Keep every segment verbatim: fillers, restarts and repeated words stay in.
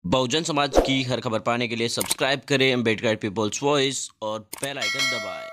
बहुजन समाज की हर खबर पाने के लिए सब्सक्राइब करें अम्बेडकर पीपल्स वॉइस और बेल आइकन दबाएं।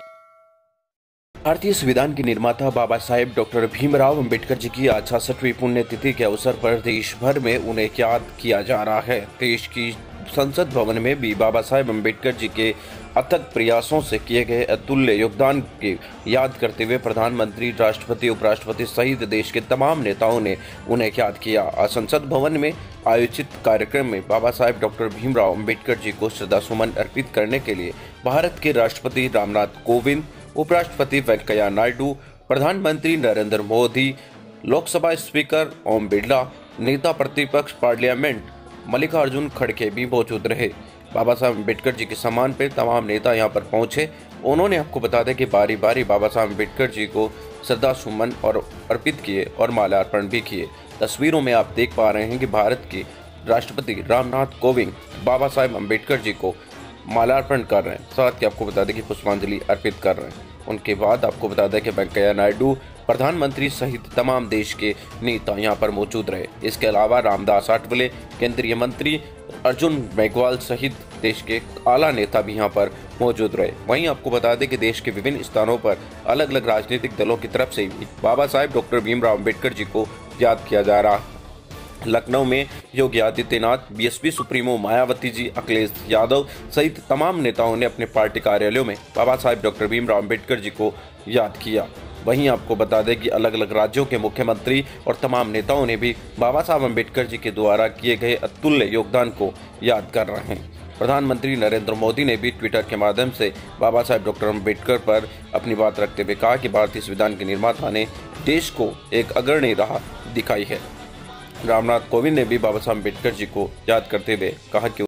भारतीय संविधान के निर्माता बाबा साहेब डॉक्टर भीमराव अंबेडकर जी की आज छियासठवीं पुण्यतिथि के अवसर पर देश भर में उन्हें याद किया जा रहा है। देश की संसद भवन में भी बाबा साहेब अंबेडकर जी के अथक प्रयासों से किए गए अतुल्य योगदान की याद करते हुए प्रधानमंत्री, राष्ट्रपति, उपराष्ट्रपति सहित देश के तमाम नेताओं ने उन्हें याद किया। आज संसद भवन में आयोजित कार्यक्रम में बाबा साहेब डॉक्टर भीमराव अंबेडकर जी को श्रद्धासुमन अर्पित करने के लिए भारत के राष्ट्रपति रामनाथ कोविंद, उपराष्ट्रपति वेंकैया नायडू, प्रधानमंत्री नरेंद्र मोदी, लोकसभा स्पीकर ओम बिरला, नेता प्रतिपक्ष पार्लियामेंट मल्लिकार्जुन खड़गे भी मौजूद रहे। बाबा साहब अम्बेडकर जी के सम्मान पर तमाम नेता यहां पर पहुंचे। उन्होंने आपको बता दें कि बारी बारी बाबा साहब अम्बेडकर जी को श्रद्धा सुमन और अर्पित किए और माल्यार्पण भी किए। तस्वीरों में आप देख पा रहे हैं कि भारत के राष्ट्रपति रामनाथ कोविंद बाबा साहब अम्बेडकर जी को माल्यार्पण कर रहे हैं, साथ ही आपको बता दें कि पुष्पांजलि अर्पित कर रहे हैं। उनके बाद आपको बता दें कि वेंकैया नायडू, प्रधानमंत्री सहित तमाम देश के नेता यहां पर मौजूद रहे। इसके अलावा रामदास आठवले, केंद्रीय मंत्री अर्जुन मेघवाल सहित देश के आला नेता भी यहां पर मौजूद रहे। वहीं आपको बता दें कि देश के विभिन्न स्थानों पर अलग अलग राजनीतिक दलों की तरफ से भी बाबा साहेब डॉक्टर भीमराव अम्बेडकर जी को याद किया जा रहा है। लखनऊ में योगी आदित्यनाथ, बीएसपी सुप्रीमो मायावती जी, अखिलेश यादव सहित तमाम नेताओं ने अपने पार्टी कार्यालयों में बाबा साहेब डॉक्टर भीमराव अम्बेडकर जी को याद किया। वहीं आपको बता दें कि अलग अलग राज्यों के मुख्यमंत्री और तमाम नेताओं ने भी बाबा साहब अम्बेडकर जी के द्वारा किए गए अतुल्य योगदान को याद कर रहे हैं। प्रधानमंत्री नरेंद्र मोदी ने भी ट्विटर के माध्यम से बाबा साहेब डॉक्टर अम्बेडकर पर अपनी बात रखते हुए कहा कि भारतीय संविधान के निर्माता ने देश को एक अग्रणी राह दिखाई है। रामनाथ कोविंद ने भी बाबा साहब अम्बेडकर जी को याद करते हुए कहा कि